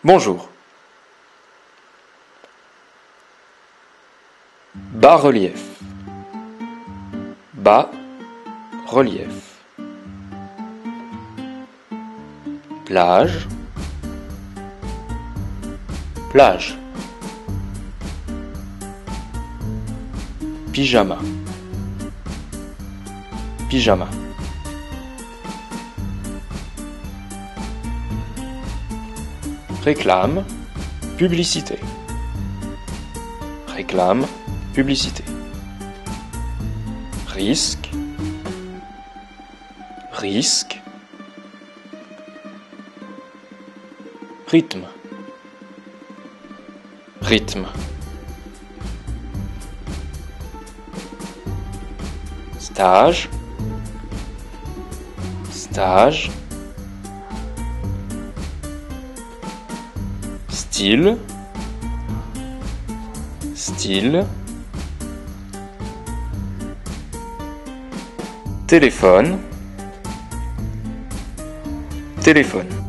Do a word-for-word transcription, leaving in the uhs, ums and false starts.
Bonjour. Bas-relief. Bas-relief. Plage. Plage. Pyjama. Pyjama. Réclame, publicité. Réclame, publicité. Risque, risque. Rythme, rythme. Stage, stage. Style, style. Téléphone, téléphone.